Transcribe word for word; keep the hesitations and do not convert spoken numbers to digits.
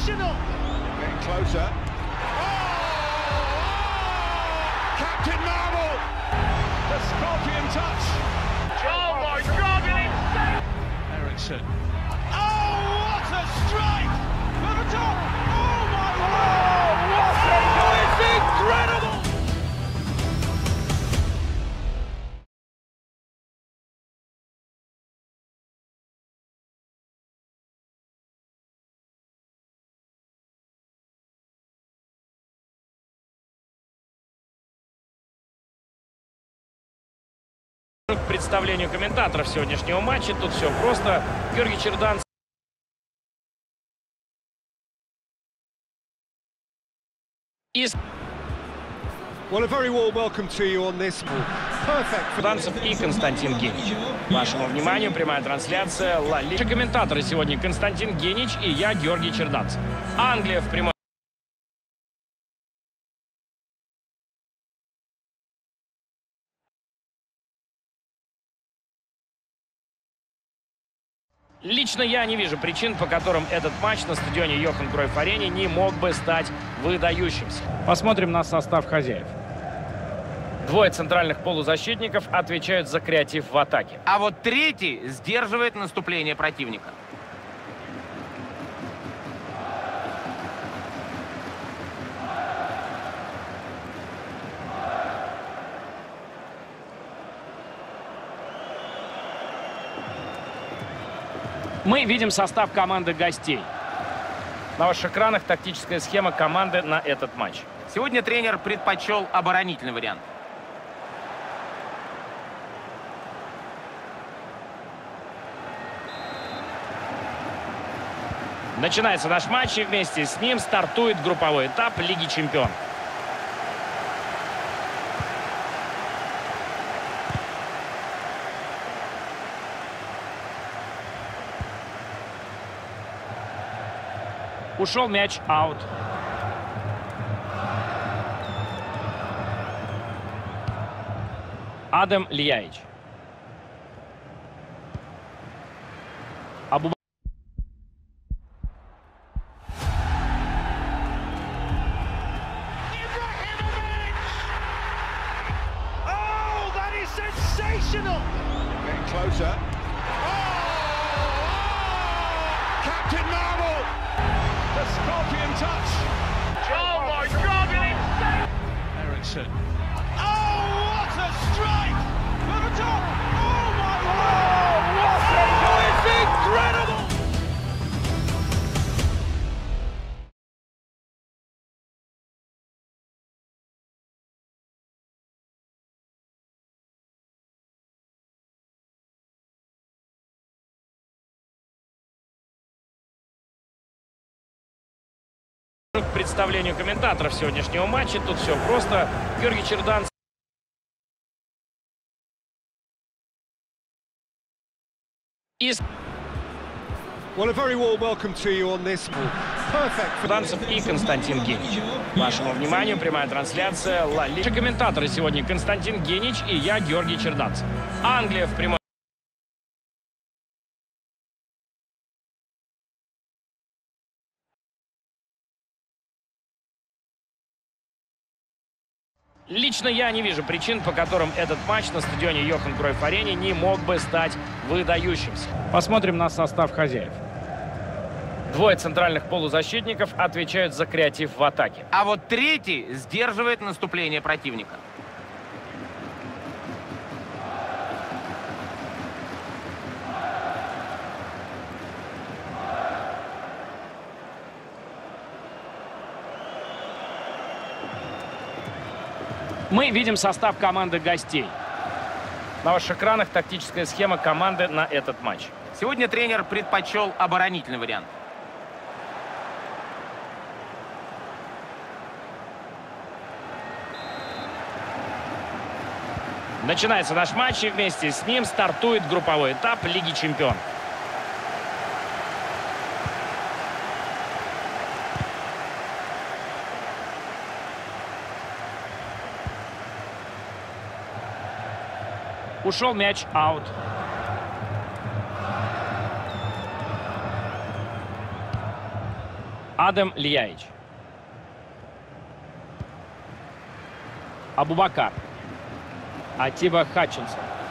sensational. Getting closer. Oh! Captain Marvel. The scorpion touch. Oh my God! An insane. Ericsson. Oh, what a strike! For the top. Oh my word! What a goal! It's incredible. К представлению комментаторов сегодняшнего матча тут все просто. Георгий Черданцев. И Well, a very warm welcome to you on this perfect. Черданцев и Константин Генич. Вашему вниманию прямая трансляция Ла Лига. Комментаторы сегодня Константин Генич и я, Георгий Черданцев. Англия в прямом. Лично я не вижу причин, по которым этот матч на стадионе Йохан Кройф-Арене не мог бы стать выдающимся. Посмотрим на состав хозяев. Двое центральных полузащитников отвечают за креатив в атаке. А вот третий сдерживает наступление противника. Мы видим состав команды гостей. На ваших экранах тактическая схема команды на этот матч. Сегодня тренер предпочел оборонительный вариант. Начинается наш матч, и вместе с ним стартует групповой этап Лиги Чемпионов. Ушел мяч, аут. Адам Лияич. Абу... Oh, that is sensational. Getting closer. Oh! Captain Marvel. The scorpion touch. Oh my God! An insane. Ericsson. Oh, what a strike! For the top. Oh my word! What a goal! It's incredible. К представлению комментаторов сегодняшнего матча тут все просто. Георгий Черданцев. И Well, a very warm welcome to you on this perfect. Черданцев и Константин Генич. Вашему вниманию прямая трансляция Ла Лига. Комментаторы сегодня Константин Генич и я, Георгий Черданцев. Англия в прямом. Лично я не вижу причин, по которым этот матч на стадионе Йохан Кройф-Арене не мог бы стать выдающимся. Посмотрим на состав хозяев. Двое центральных полузащитников отвечают за креатив в атаке. А вот третий сдерживает наступление противника. Мы видим состав команды гостей. На ваших экранах тактическая схема команды на этот матч. Сегодня тренер предпочел оборонительный вариант. Начинается наш матч, и вместе с ним стартует групповой этап Лиги Чемпионов. Ушел мяч, аут. Адем Льяич. Абубакар. Атиба Хатчинсон.